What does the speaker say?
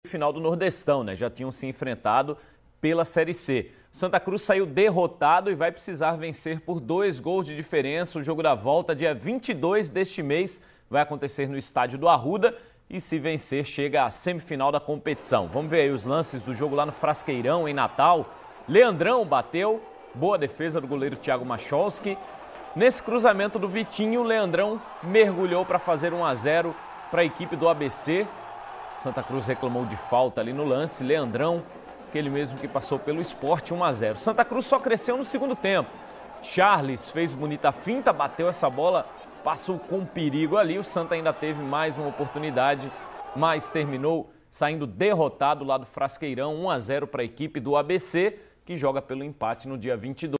final do Nordestão, né? Já tinham se enfrentado pela Série C. Santa Cruz saiu derrotado e vai precisar vencer por 2 gols de diferença. O jogo da volta, dia 22 deste mês, vai acontecer no estádio do Arruda e, se vencer, chega à semifinal da competição. Vamos ver aí os lances do jogo lá no Frasqueirão, em Natal. Leandrão bateu, boa defesa do goleiro Thiago Macholski. Nesse cruzamento do Vitinho, o Leandrão mergulhou para fazer 1-0 para a equipe do ABC. Santa Cruz reclamou de falta ali no lance. Leandrão, aquele mesmo que passou pelo Sport, 1-0. Santa Cruz só cresceu no segundo tempo. Charles fez bonita finta, bateu essa bola, passou com perigo ali. O Santa ainda teve mais uma oportunidade, mas terminou saindo derrotado lá do Frasqueirão, 1-0 para a equipe do ABC, que joga pelo empate no dia 22.